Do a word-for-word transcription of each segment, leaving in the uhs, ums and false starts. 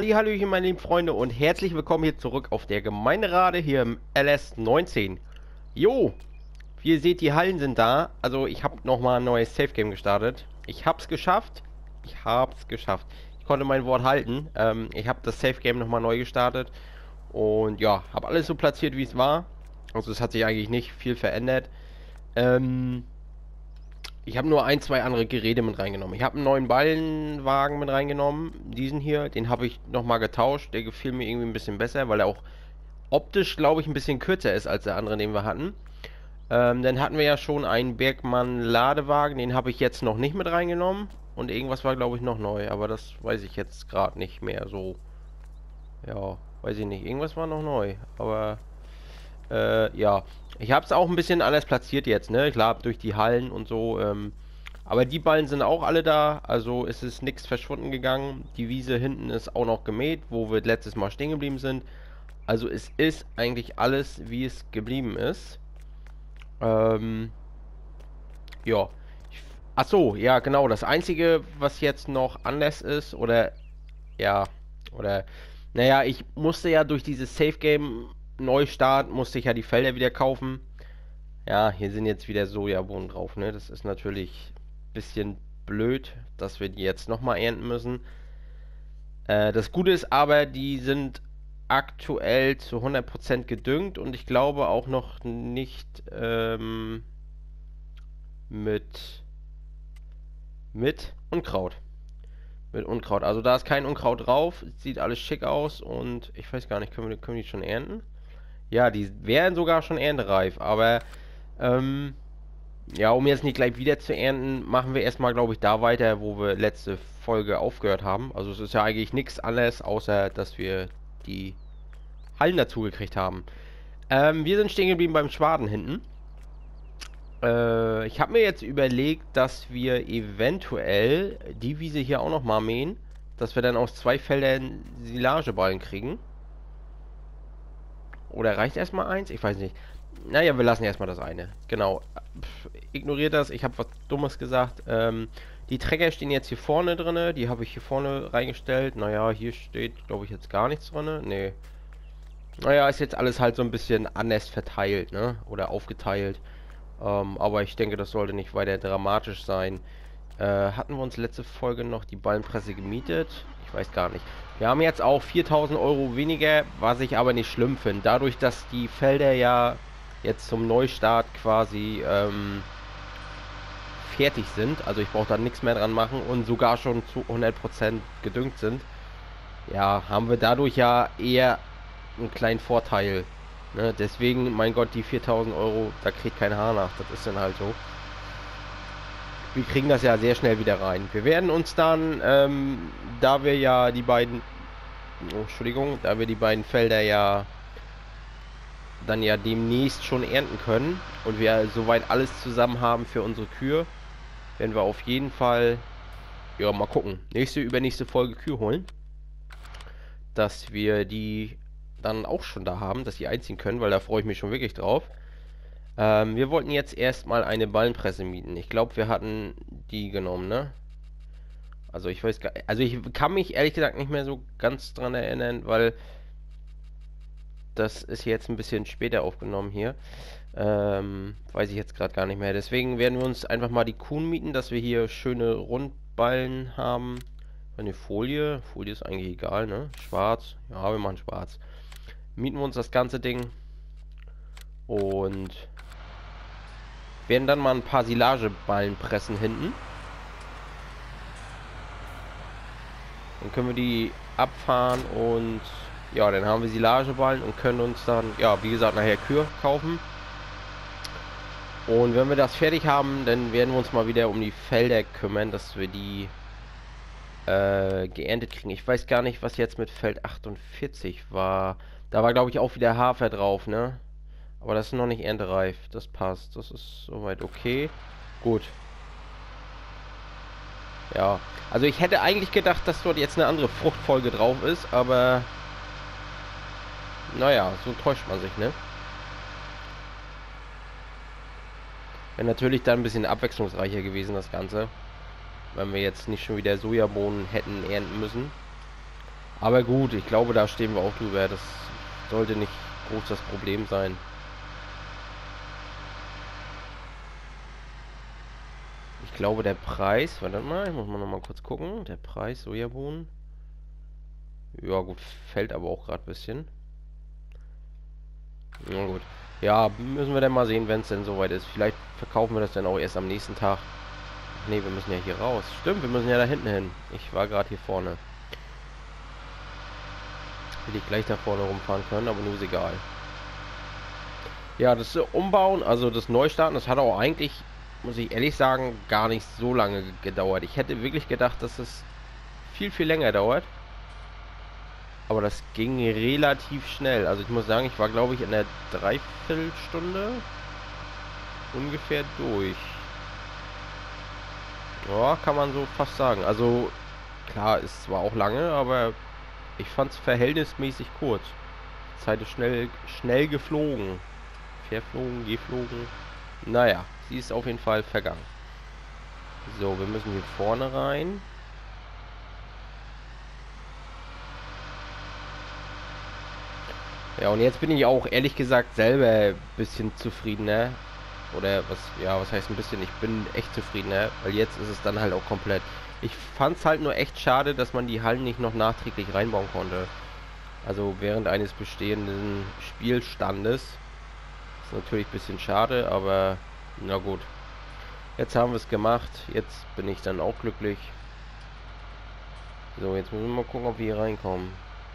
Hallihallöchen, meine lieben Freunde, und herzlich willkommen hier zurück auf der Gemeinderade hier im L S neunzehn. Jo, wie ihr seht, die Hallen sind da. Also ich habe nochmal ein neues Safe Game gestartet. Ich hab's geschafft. Ich hab's geschafft. Ich konnte mein Wort halten. Ähm, ich habe das Safe Game nochmal neu gestartet. Und ja, habe alles so platziert, wie es war. Also es hat sich eigentlich nicht viel verändert. Ähm... Ich habe nur ein, zwei andere Geräte mit reingenommen. Ich habe einen neuen Ballenwagen mit reingenommen. Diesen hier, den habe ich nochmal getauscht. Der gefiel mir irgendwie ein bisschen besser, weil er auch optisch, glaube ich, ein bisschen kürzer ist als der andere, den wir hatten. Ähm, dann hatten wir ja schon einen Bergmann-Ladewagen. Den habe ich jetzt noch nicht mit reingenommen. Und irgendwas war, glaube ich, noch neu. Aber das weiß ich jetzt gerade nicht mehr so. Ja, weiß ich nicht. Irgendwas war noch neu. Aber... Äh, ja, ich habe es auch ein bisschen anders platziert jetzt, ne? Klar, durch die Hallen und so. Ähm, aber die Ballen sind auch alle da, also es ist nichts verschwunden gegangen. Die Wiese hinten ist auch noch gemäht, wo wir letztes Mal stehen geblieben sind. Also es ist eigentlich alles, wie es geblieben ist. Ähm, ja. Ich, ach so, ja genau. Das Einzige, was jetzt noch anders ist, oder ja, oder naja, ich musste ja durch dieses Safe Game Neustart, musste ich ja die Felder wieder kaufen. Ja, hier sind jetzt wieder Sojabohnen drauf, ne? Das ist natürlich ein bisschen blöd, dass wir die jetzt nochmal ernten müssen. Äh, das Gute ist aber, die sind aktuell zu hundert Prozent gedüngt und ich glaube auch noch nicht ähm, mit, mit Unkraut. Mit Unkraut. Also da ist kein Unkraut drauf, sieht alles schick aus und ich weiß gar nicht, können wir, können wir die schon ernten? Ja, die wären sogar schon erntereif, aber ähm, ja, um jetzt nicht gleich wieder zu ernten, machen wir erstmal, glaube ich, da weiter, wo wir letzte Folge aufgehört haben. Also es ist ja eigentlich nichts anderes, außer dass wir die Hallen dazu gekriegt haben. Ähm, wir sind stehen geblieben beim Schwaden hinten. Äh, ich habe mir jetzt überlegt, dass wir eventuell die Wiese hier auch nochmal mähen, dass wir dann aus zwei Feldern Silageballen kriegen. Oder reicht erstmal eins? Ich weiß nicht. Naja, wir lassen erstmal das eine. Genau. Pff, ignoriert das. Ich habe was Dummes gesagt. Ähm, die Trecker stehen jetzt hier vorne drin. Die habe ich hier vorne reingestellt. Naja, hier steht, glaube ich, jetzt gar nichts drin. Nee. Naja, ist jetzt alles halt so ein bisschen anders verteilt, ne? Oder aufgeteilt. Ähm, aber ich denke, das sollte nicht weiter dramatisch sein. Äh, hatten wir uns letzte Folge noch die Ballenpresse gemietet? Ich weiß gar nicht. Wir haben jetzt auch viertausend Euro weniger, was ich aber nicht schlimm finde. Dadurch, dass die Felder ja jetzt zum Neustart quasi ähm, fertig sind, also ich brauche da nichts mehr dran machen und sogar schon zu hundert Prozent gedüngt sind, ja, haben wir dadurch ja eher einen kleinen Vorteil. Ne? Deswegen, mein Gott, die viertausend Euro, da kriegt kein Haar nach. Das ist dann halt so. Wir kriegen das ja sehr schnell wieder rein. Wir werden uns dann, ähm, da wir ja die beiden, oh, Entschuldigung, da wir die beiden Felder ja dann ja demnächst schon ernten können und wir soweit alles zusammen haben für unsere Kühe, werden wir auf jeden Fall, ja, mal gucken, nächste, übernächste Folge Kühe holen, dass wir die dann auch schon da haben, dass die einziehen können, weil da freue ich mich schon wirklich drauf. Ähm, wir wollten jetzt erstmal eine Ballenpresse mieten. Ich glaube, wir hatten die genommen, ne? Also ich weiß gar also ich kann mich ehrlich gesagt nicht mehr so ganz dran erinnern, weil das ist jetzt ein bisschen später aufgenommen hier. Ähm, weiß ich jetzt gerade gar nicht mehr. Deswegen werden wir uns einfach mal die Kuhn mieten, dass wir hier schöne Rundballen haben. Eine Folie. Folie ist eigentlich egal, ne? Schwarz. Ja, wir machen schwarz. Mieten wir uns das ganze Ding. Und werden dann mal ein paar Silageballen pressen hinten. Dann können wir die abfahren und ja, dann haben wir Silageballen und können uns dann, ja, wie gesagt, nachher Kühe kaufen. Und wenn wir das fertig haben, dann werden wir uns mal wieder um die Felder kümmern, dass wir die äh, geerntet kriegen. Ich weiß gar nicht, was jetzt mit Feld achtundvierzig war. Da war, glaube ich, auch wieder Hafer drauf, ne? Aber das ist noch nicht erntereif. Das passt. Das ist soweit okay. Gut. Ja. Also ich hätte eigentlich gedacht, dass dort jetzt eine andere Fruchtfolge drauf ist, aber naja, so täuscht man sich, ne? Wäre natürlich dann ein bisschen abwechslungsreicher gewesen, das Ganze. Wenn wir jetzt nicht schon wieder Sojabohnen hätten ernten müssen. Aber gut, ich glaube, da stehen wir auch drüber. Das sollte nicht groß das Problem sein. Ich glaube, der Preis, warte mal, ich muss mal noch mal kurz gucken. Der Preis Sojabohnen. Ja gut, fällt aber auch gerade ein bisschen. Na gut. Ja, müssen wir dann mal sehen, wenn es denn soweit ist. Vielleicht verkaufen wir das dann auch erst am nächsten Tag. Ach nee, wir müssen ja hier raus. Stimmt, wir müssen ja da hinten hin. Ich war gerade hier vorne. Hätte ich gleich da vorne rumfahren können, aber nur ist egal. Ja, das Umbauen, also das Neustarten, das hat auch eigentlich, muss ich ehrlich sagen, gar nicht so lange gedauert. Ich hätte wirklich gedacht, dass es viel, viel länger dauert. Aber das ging relativ schnell. Also ich muss sagen, ich war, glaube ich, in der Dreiviertelstunde ungefähr durch. Ja, kann man so fast sagen. Also klar, ist zwar auch lange, aber ich fand es verhältnismäßig kurz. Die Zeit ist schnell, schnell geflogen. Verflogen, geflogen. Naja, sie ist auf jeden Fall vergangen. So, wir müssen hier vorne rein. Ja, und jetzt bin ich auch ehrlich gesagt selber ein bisschen zufriedener. Oder was, ja, was heißt ein bisschen? Ich bin echt zufriedener, weil jetzt ist es dann halt auch komplett. Ich fand es halt nur echt schade, dass man die Hallen nicht noch nachträglich reinbauen konnte. Also während eines bestehenden Spielstandes. Ist natürlich ein bisschen schade, aber na gut. Jetzt haben wir es gemacht. Jetzt bin ich dann auch glücklich. So, jetzt müssen wir mal gucken, ob wir hier reinkommen.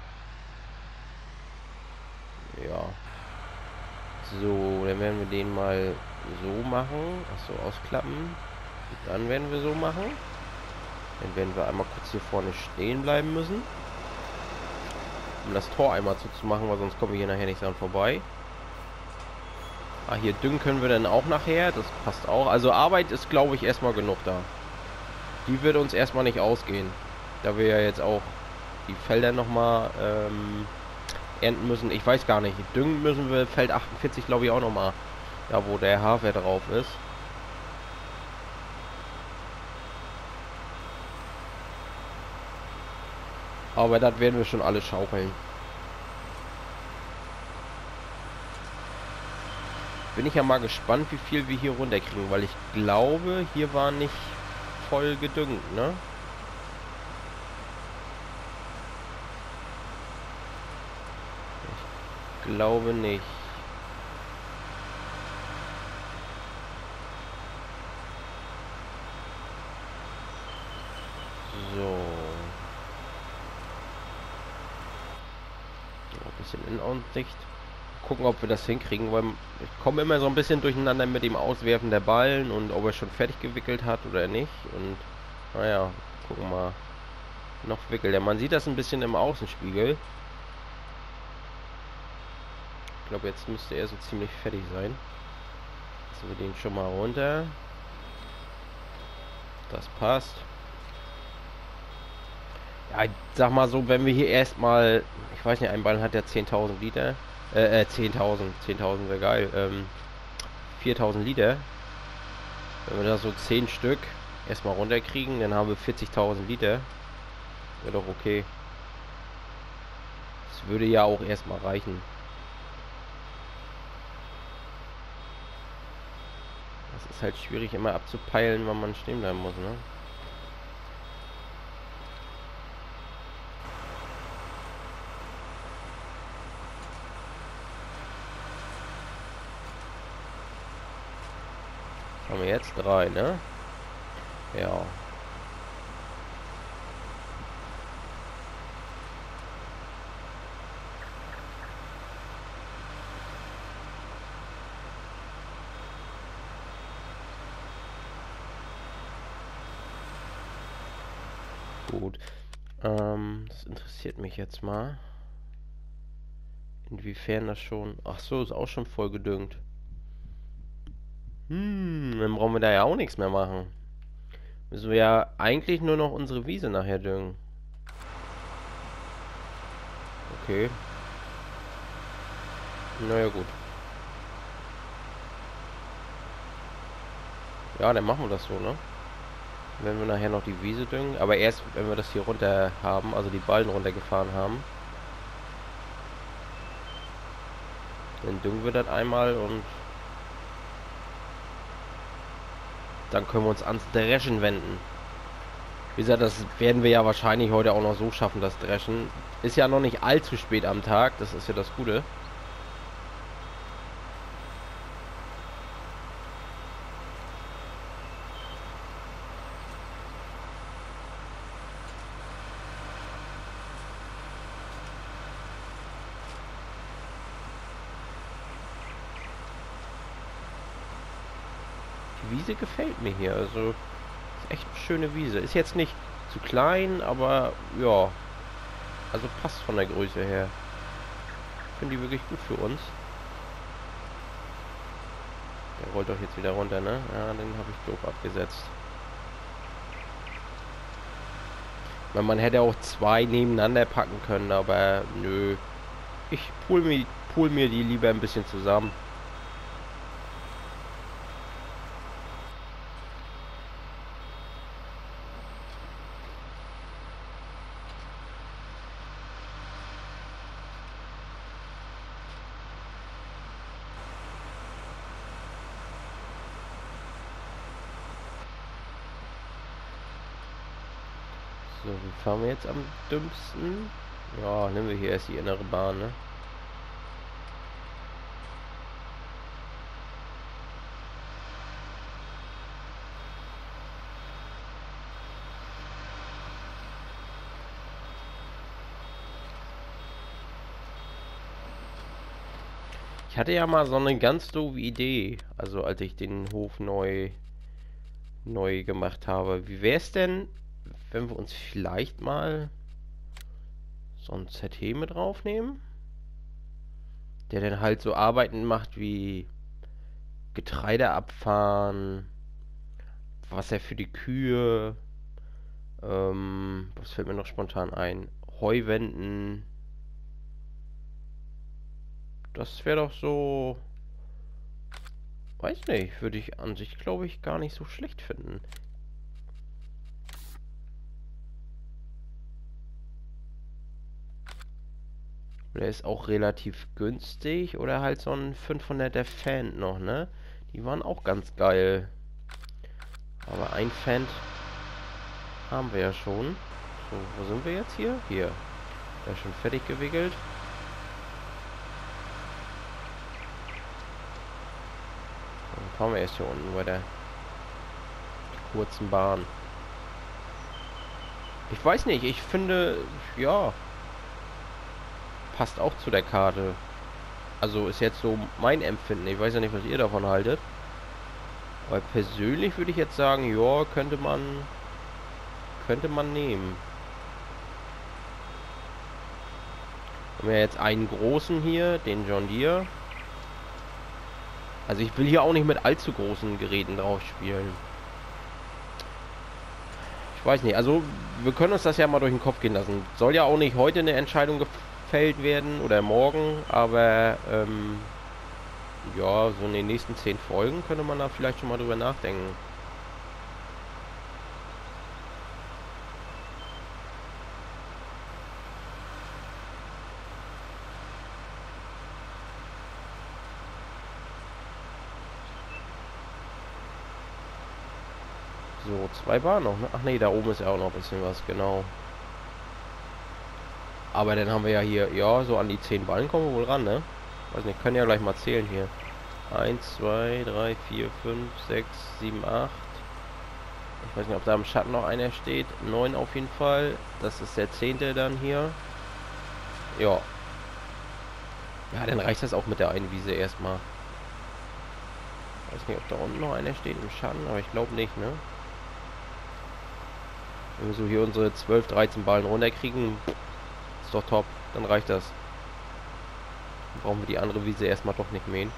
Ja. So, dann werden wir den mal so machen. Achso, ausklappen. Dann werden wir so machen. Dann werden wir einmal kurz hier vorne stehen bleiben müssen. Um das Tor einmal zuzumachen, weil sonst kommen wir hier nachher nicht dran vorbei. Ah, hier düngen können wir dann auch nachher. Das passt auch. Also Arbeit ist, glaube ich, erstmal genug da. Die wird uns erstmal nicht ausgehen. Da wir ja jetzt auch die Felder nochmal ähm, ernten müssen. Ich weiß gar nicht. Düngen müssen wir Feld achtundvierzig, glaube ich, auch nochmal. Da, wo der Hafer drauf ist. Aber das werden wir schon alle schaukeln. Bin ich ja mal gespannt, wie viel wir hier runterkriegen, weil ich glaube, hier war nicht voll gedüngt, ne? Ich glaube nicht. So. Ein bisschen Innenaussicht. Gucken, ob wir das hinkriegen, weil ich komme immer so ein bisschen durcheinander mit dem Auswerfen der Ballen und ob er schon fertig gewickelt hat oder nicht. Und naja, gucken wir mal. Noch wickelt er. Man sieht das ein bisschen im Außenspiegel. Ich glaube, jetzt müsste er so ziemlich fertig sein. Lassen wir den schon mal runter. Das passt. Ja, ich sag mal so, wenn wir hier erstmal, ich weiß nicht, ein Ball hat ja zehntausend Liter. Äh, äh zehntausend. zehntausend wäre geil. Ähm, viertausend Liter. Wenn wir da so zehn Stück erstmal runterkriegen, dann haben wir vierzigtausend Liter. Wäre doch okay. Das würde ja auch erstmal reichen. Das ist halt schwierig immer abzupeilen, wann man stehen bleiben muss, ne? Haben wir jetzt drei, ne? Ja. Gut. Ähm, das interessiert mich jetzt mal. Inwiefern das schon... Ach so, ist auch schon voll gedüngt. Hm, dann brauchen wir da ja auch nichts mehr machen. Müssen wir ja eigentlich nur noch unsere Wiese nachher düngen. Okay. Naja, gut. Ja, dann machen wir das so, ne? Wenn wir nachher noch die Wiese düngen. Aber erst, wenn wir das hier runter haben, also die Ballen runtergefahren haben. Dann düngen wir das einmal und dann können wir uns ans Dreschen wenden. Wie gesagt, das werden wir ja wahrscheinlich heute auch noch so schaffen, das Dreschen. Ist ja noch nicht allzu spät am Tag, das ist ja das Gute. Die Wiese gefällt mir hier, also ist echt eine schöne Wiese. Ist jetzt nicht zu klein, aber ja, also passt von der Größe her. Ich finde die wirklich gut für uns. Der rollt doch jetzt wieder runter, ne? Ja, den habe ich doof abgesetzt. Man, man hätte auch zwei nebeneinander packen können, aber nö. Ich pool mir, pool mir die lieber ein bisschen zusammen. So, wie fahren wir jetzt am dümmsten? Ja, nehmen wir hier erst die innere Bahn, ne? Ich hatte ja mal so eine ganz doofe Idee, also als ich den Hof neu neu gemacht habe. Wie wäre es denn, wenn wir uns vielleicht mal so ein Z T mit draufnehmen, der dann halt so Arbeiten macht wie Getreide abfahren, Wasser für die Kühe, ähm, was fällt mir noch spontan ein? Heu wenden. Das wäre doch so, weiß nicht, würde ich an sich, glaube ich, gar nicht so schlecht finden. Der ist auch relativ günstig. Oder halt so ein fünfhunderter Fan noch, ne? Die waren auch ganz geil. Aber ein Fan haben wir ja schon. So, wo sind wir jetzt hier? Hier. Der ist schon fertig gewickelt. Dann fahren wir erst hier unten bei der kurzen Bahn. Ich weiß nicht, ich finde, ja, passt auch zu der Karte. Also ist jetzt so mein Empfinden. Ich weiß ja nicht, was ihr davon haltet. Aber persönlich würde ich jetzt sagen, ja, könnte man könnte man nehmen. Wir haben ja jetzt einen großen hier, den John Deere. Also ich will hier auch nicht mit allzu großen Geräten drauf spielen. Ich weiß nicht, also wir können uns das ja mal durch den Kopf gehen lassen. Soll ja auch nicht heute eine Entscheidung gefällt werden oder morgen, aber ähm, ja, so in den nächsten zehn Folgen könnte man da vielleicht schon mal drüber nachdenken. So, zwei Bahnen noch, ne? Ach nee, da oben ist ja auch noch ein bisschen was, genau. Aber dann haben wir ja hier, ja, so an die zehn Ballen kommen wir wohl ran, ne? Weiß nicht, können ja gleich mal zählen hier. eins, zwei, drei, vier, fünf, sechs, sieben, acht. Ich weiß nicht, ob da im Schatten noch einer steht. neun auf jeden Fall. Das ist der zehnte dann hier. Ja. Ja, dann reicht das auch mit der einen Wiese erstmal. Weiß nicht, ob da unten noch einer steht im Schatten, aber ich glaube nicht, ne? Wenn wir so hier unsere zwölf, dreizehn Ballen runterkriegen, ist doch top. Dann reicht das. Dann brauchen wir die andere Wiese erstmal doch nicht mähen.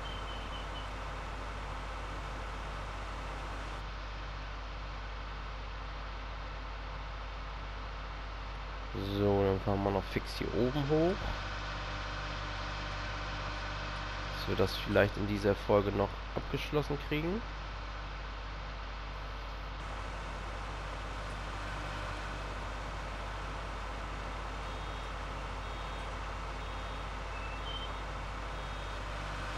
So, dann fahren wir noch fix hier oben hoch. Dass wir das vielleicht in dieser Folge noch abgeschlossen kriegen.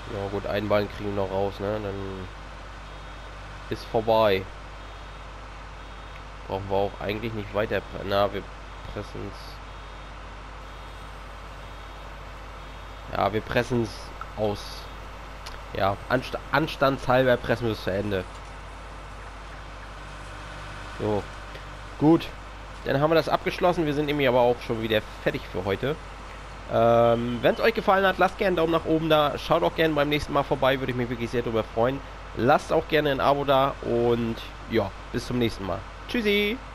Ja gut, einen Ballen kriegen wir noch raus, ne? Dann ist vorbei. Brauchen wir auch eigentlich nicht weiter. Na, wir pressen es. Ja, wir pressen es aus. Ja, Anst anstandshalber pressen wir es zu Ende. So. Gut. Dann haben wir das abgeschlossen. Wir sind nämlich aber auch schon wieder fertig für heute. Ähm, wenn es euch gefallen hat, lasst gerne einen Daumen nach oben da. Schaut auch gerne beim nächsten Mal vorbei. Würde ich mich wirklich sehr darüber freuen. Lasst auch gerne ein Abo da. Und ja, bis zum nächsten Mal. Tschüssi.